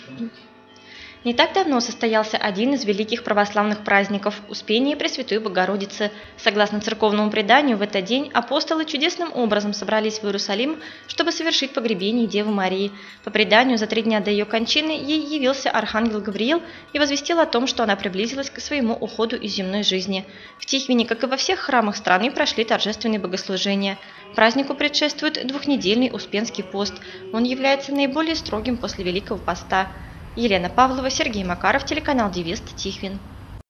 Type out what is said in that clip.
Не так давно состоялся один из великих православных праздников – Успение Пресвятой Богородицы. Согласно церковному преданию, в этот день апостолы чудесным образом собрались в Иерусалим, чтобы совершить погребение Девы Марии. По преданию, за 3 дня до ее кончины ей явился архангел Гавриил и возвестил о том, что она приблизилась к своему уходу из земной жизни. В Тихвине, как и во всех храмах страны, прошли торжественные богослужения. Празднику предшествует 2-недельный Успенский пост. Он является наиболее строгим после Великого Поста. Елена Павлова, Сергей Макаров, телеканал Девист, Тихвин.